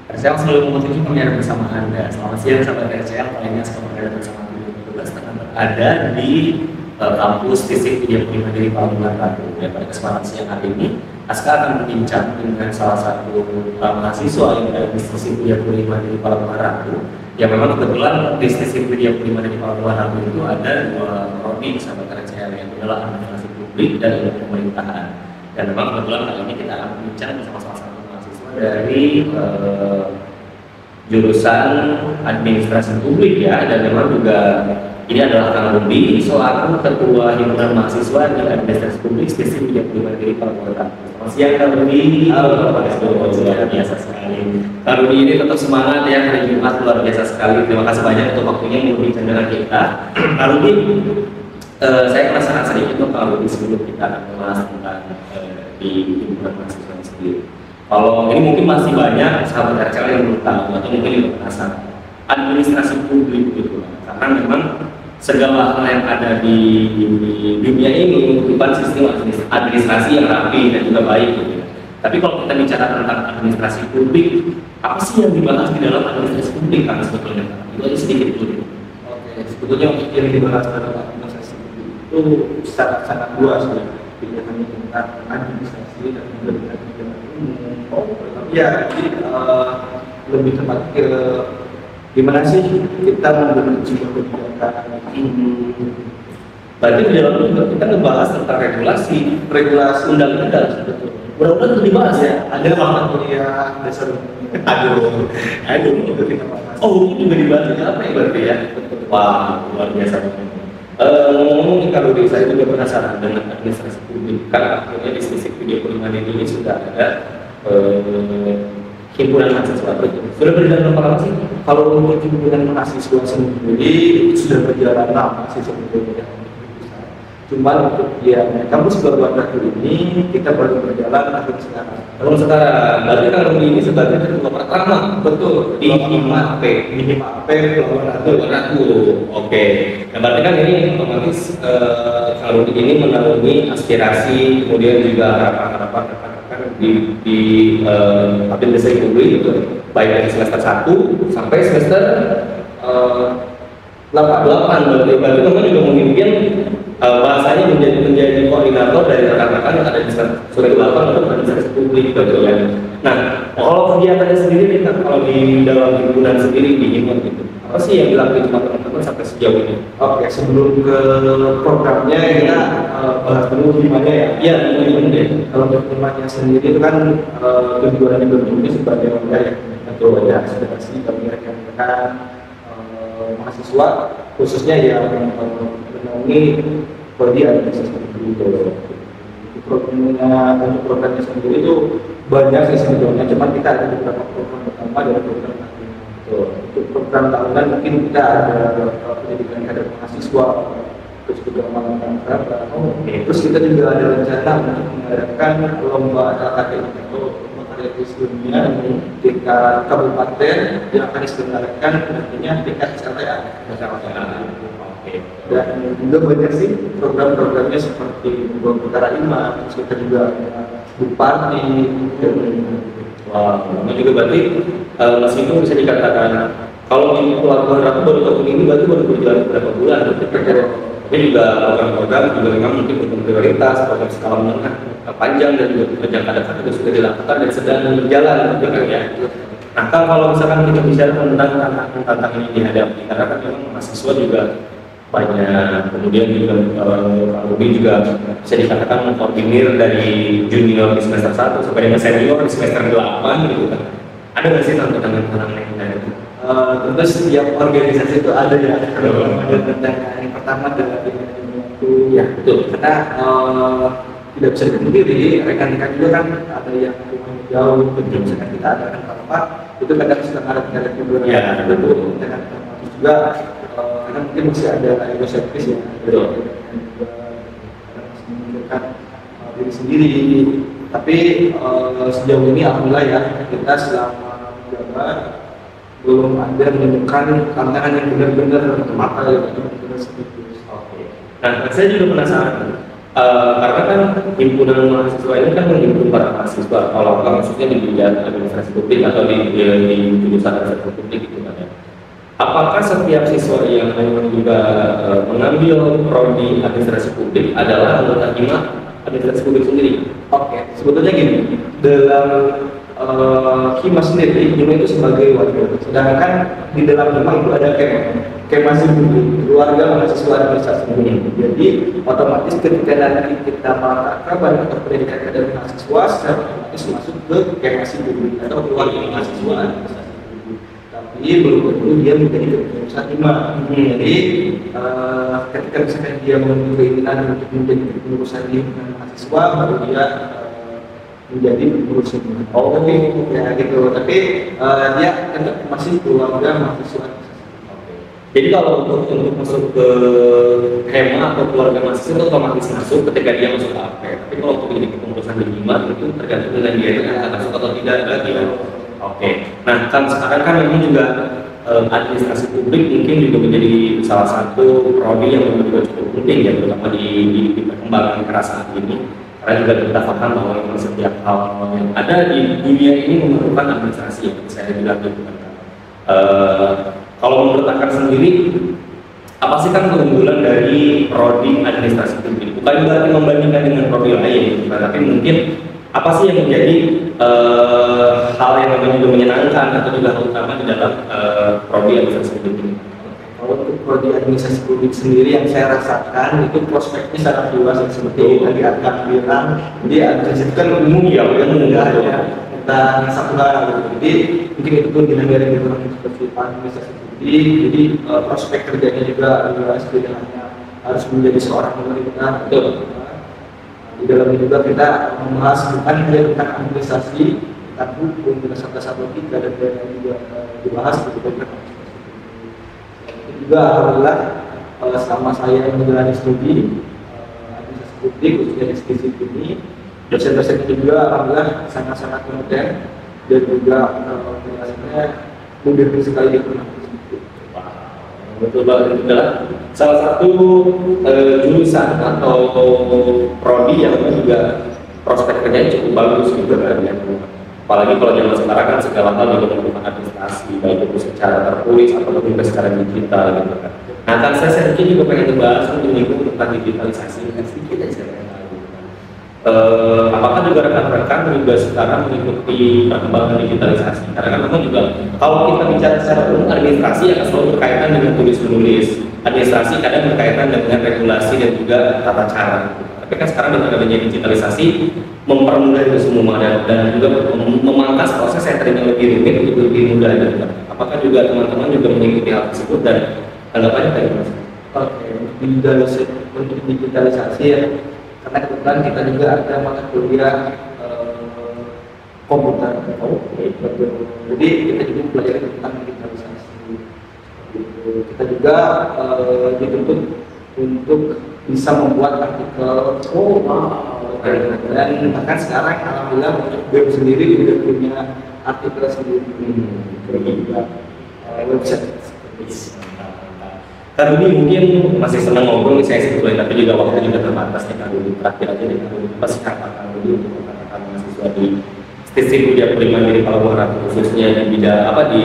RCL selalu memutuskan penyiaran bersama Anda. Selamat siang sahabat RCL, kalian sekarang berada bersama tugas tengah berada di kampus Fisik 35 dari Palembang Ratu. Dan pada kesempatan siang hari ini, Aska akan berbincang dengan salah satu mahasiswa yang berada di Fisik 35 dari Palembang Ratu. Ya memang kebetulan di Fisik 35 dari Palembang Ratu itu ada dua prodi sahabat RCL, yang adalah administrasi publik dan ilmu pemerintahan. Dan memang kebetulan kali ini kita akan berbincang bersama salah satu mahasiswa dari jurusan administrasi publik ya, dan memang juga ini adalah Kang Rudi selaku ketua himpunan mahasiswa di administrasi publik Fisik 35 dari Palembang. Selamat siang Kang Rudi. Halo Pak Estu, luar biasa sekali. Kang Rudi ini tetap semangat ya, hari Jumat luar biasa sekali. Terima kasih banyak untuk waktunya yang berbincang dengan kita. Kang Rudi, saya penasaran sedikit untuk Kang Rudi sebelum kita akan membahas tentang di himpunan mahasiswa sendiri. Kalau ini mungkin masih banyak sahabat RCL yang belum tahu atau mungkin juga penasaran administrasi publik gitu, karena memang segala hal yang ada di dunia ini membutuhkan sistem administrasi yang rapi dan juga baik gitu. Tapi kalau kita bicara tentang administrasi publik, apa sih yang dibahas di dalam administrasi publik kan sebetulnya? Itu aja sedikit dulu. Oke, sebetulnya yang dibahas dalam administrasi publik itu sangat luas ya. Tidak hanya tentang administrasi dan juga tentang kebijakan umum. Ya, jadi lebih tepat ke gimana sih kita membuat sebuah kebijakan. Berarti di dalam itu kita ngebahas tentang regulasi undang-undang sebetulnya. Undang-undang itu dibahas ya. Ada mata kuliah dasar. Aduh, Itu kita bahas. oh hukum juga dibahas ya, apa ya berarti ya? Wah, luar biasa banget. Ngomong kalau saya juga penasaran dengan administrasi publik, kan akhirnya di Fisik 35 ini sudah ada himpunan mahasiswa. Sudah berjalan berapa lama sih? Kalau untuk himpunan mahasiswa sendiri sudah berjalan lama sih sebetulnya. Cuman untuk yang kampus Palembang Ratu ini kita baru berjalan tahun sekarang. Tahun sekarang, berarti kan ini sebagai ketua pertama, betul di HIMAP. Di HIMAP Palembang Ratu. Oke. Nah, berarti kan ini otomatis kalau ini menaungi aspirasi, kemudian juga harapan-harapan di administrasi publik itu, baik dari semester 1 sampai semester 8 berarti memang juga memimpin bahasanya menjadi koordinator dari rekan-rekan yang ada di Surabaya 8 untuk administrasi publik betul ya. Nah, kalau kegiatannya sendiri nih kan, kalau di dalam himpunan sendiri di himpunan gitu, apa sih yang dilakukan teman-teman sampai sejauh ini? Oke, sebelum ke programnya kita bahas dulu gimana ya? Iya, ini deh. Kalau untuk temanya sendiri itu kan tujuannya berfungsi sebagai wadah ya, atau wadah aspirasi bagi rekan-rekan mahasiswa, khususnya yang menaungi prodi administrasi publik itu. Programnya sendiri itu banyak sih sebetulnya, cuma kita ada beberapa program pertama dari program tahunan. Untuk program tahunan mungkin kita ada pendidikan kader mahasiswa, terus juga melakukan berapa. Terus kita juga ada rencana untuk mengadakan lomba LKTI atau lomba karya tulis dunia tingkat kabupaten yang akan diselenggarakan nantinya tingkat SLTA. Dan juga banyak sih program-programnya seperti perkara iman, terus kita juga Bupati. Wah, namanya juga berarti meskipun bisa dikatakan kalau di Pelabuhan Ratu baru tahun ini berarti baru berjalan beberapa bulan, tapi juga program-program juga memang mungkin untuk prioritas, program skala menengah panjang dan juga jangka dekat itu sudah dilakukan dan sedang berjalan gitu kan ya. Nah, kalau misalkan kita bicara tentang tantangan ini dihadapi, karena kan memang mahasiswa juga banyak, kemudian juga Pak Ruby juga bisa dikatakan mengkoordinir dari junior di semester 1 sampai dengan senior di semester 8 gitu kan. Ada nggak sih tantangan-tantangan yang ada? Tentu setiap organisasi itu ada ya. Ada tantangan yang pertama adalah manajemen waktu. Ya betul. Karena tidak bisa dipungkiri, rekan-rekan juga kan ada yang rumahnya jauh, betul. Misalkan kita ada kan apa, itu kadang suka ngaret-ngaret juga. Ya betul. Dan juga karena mungkin masih ada egosentris ya, betul. Dan juga masih memikirkan diri sendiri. Tapi sejauh ini alhamdulillah ya, kita selama menjabat belum ada menemukan tantangan yang benar-benar mata yang benar-benar serius. Oke. Nah, saya juga penasaran. Karena kan himpunan mahasiswa ini kan menghimpun para mahasiswa, kalau kan maksudnya di bidang administrasi publik atau di jurusan administrasi publik gitu kan ya. Apakah setiap siswa yang memang juga mengambil prodi administrasi publik adalah anggota HIMA administrasi publik sendiri? Oke, sebetulnya gini, dalam HIMA sendiri, HIMA itu sebagai wadah. Sedangkan di dalam HIMA itu ada kema sendiri, keluarga mahasiswa administrasi publik. Jadi otomatis ketika nanti kita melangkahkan atau pendidikan dari mahasiswa, secara otomatis masuk ke kema sendiri atau keluarga mahasiswa administrasi. Tapi belum tentu dia menjadi kepengurusan HIMA. Jadi ketika misalkan dia memiliki keinginan untuk menjadi kepengurusan himpunan mahasiswa, baru dia menjadi pengurus HIMA. Oh, ya gitu. Tapi dia tetap masih keluarga mahasiswa. Jadi kalau untuk masuk ke HEMA atau keluarga mahasiswa itu otomatis masuk ketika dia masuk ke AP. Tapi kalau untuk jadi kepengurusan di HIMA itu tergantung dengan dia akan masuk atau tidak lagi ya. Oke, nah kan sekarang kan memang juga administrasi publik mungkin juga menjadi salah satu prodi yang memang juga cukup penting ya, terutama di perkembangan era saat ini. Karena juga kita paham bahwa memang setiap hal yang ada di dunia ini memerlukan administrasi yang saya bilang gitu kan. Kalau menurut Akar sendiri, apa sih kan keunggulan dari prodi administrasi publik? Bukan berarti membandingkan dengan prodi lain, tapi mungkin apa sih yang menjadi hal yang memang juga menyenangkan atau juga hal utama di dalam prodi administrasi publik ini? Kalau untuk prodi administrasi publik sendiri yang saya rasakan itu prospeknya sangat luas seperti tadi Akang bilang. Jadi administrasi itu kan umum ya, enggak hanya tentang satu hal. Jadi mungkin itu pun dengan dari seperti administrasi publik. Jadi prospek kerjanya juga luas, tidak hanya harus menjadi seorang pemerintah. Di dalamnya juga kita membahas bukan hanya tentang administrasi, tentang hukum, tentang satu logika dan lain-lain juga dibahas di dalam itu juga alhamdulillah selama saya menjalani studi administrasi publik khususnya di STIP ini, dosen-dosen itu juga alhamdulillah sangat-sangat kompeten dan juga penjelasannya mudah sekali digunakan. Betul banget, itu adalah salah satu jurusan atau prodi yang juga prospek kerjanya cukup bagus gitu kan ya. Apalagi kalau zaman sekarang kan segala hal juga menggunakan administrasi, baik itu secara tertulis atau juga secara digital gitu kan. Nah kan saya sedikit juga pengen membahas tentang digitalisasi sedikit aja saya pengen tahu. Apakah juga rekan-rekan juga sekarang mengikuti perkembangan digitalisasi? Karena kan memang juga kalau kita bicara secara umum administrasi akan selalu berkaitan dengan tulis-menulis. Administrasi kadang berkaitan dengan regulasi dan juga tata cara. Tapi kan sekarang dengan adanya digitalisasi mempermudah itu semua dan juga memangkas proses yang tadinya lebih rumit untuk lebih mudah gitu. Apakah juga teman-teman juga mengikuti hal tersebut dan tanggapannya kayak gimana? Oke, untuk digitalisasi ya. Karena kebetulan kita juga ada mata kuliah komputer. Jadi kita juga belajar tentang digitalisasi. Kita juga dituntut untuk bisa membuat artikel. Dan bahkan sekarang alhamdulillah untuk web sendiri juga punya artikel sendiri. Juga website. Kan ini mungkin masih senang ngobrol saya sebetulnya, tapi juga waktu juga terbatas ya. Kan dulu terakhir aja nih, apa sih katakan dulu untuk katakan mahasiswa di STIP Kuliah Mandiri Palabuhan Ratu khususnya di bidang apa di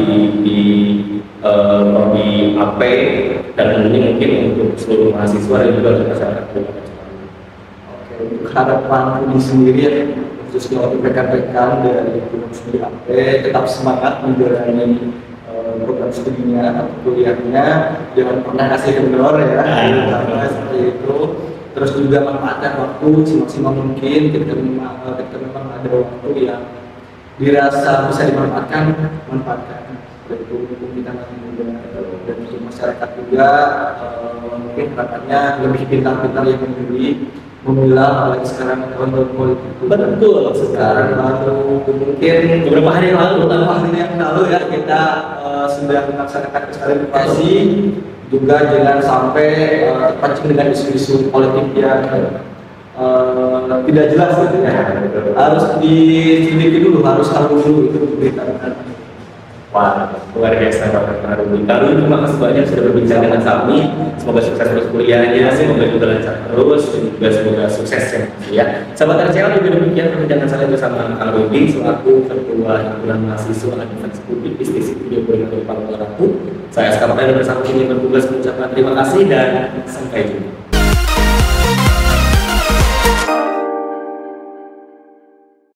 prodi AP dan mungkin untuk seluruh mahasiswa dan juga untuk masyarakat. Oke, untuk harapan ini sendiri ya, khususnya untuk rekan-rekan dari studi AP tetap semangat menjalani program studinya atau kuliahnya, jangan pernah kasih kendor ya, seperti itu. Terus juga manfaatkan waktu semaksimal mungkin ketika memang ada waktu yang dirasa bisa dimanfaatkan, manfaatkan. Seperti itu untuk kita nanti muda dan untuk masyarakat juga mungkin harapannya lebih pintar-pintar yang memilah apalagi sekarang tahun politik itu. Betul. Sekarang baru mungkin beberapa hari yang lalu ya kita sudah melaksanakan klarifikasi juga jangan sampai terpancing dengan isu-isu politik yang tidak jelas gitu ya. Harus diselidiki dulu, harus tahu dulu itu berita. Wah, luar biasa Bapak Maruli. Lalu terima kasih banyak sudah berbincang dengan kami. Semoga sukses terus kuliahnya, semoga juga lancar terus, dan juga semoga sukses ya. Sahabat RCL, juga demikian perbincangan saya bersama Kang Rudi selaku Ketua Himpunan Mahasiswa Administrasi Publik Divisi Video Koordinator Palu Ratu. Saya SK Makanan bersama tim yang bertugas mengucapkan terima kasih dan sampai jumpa.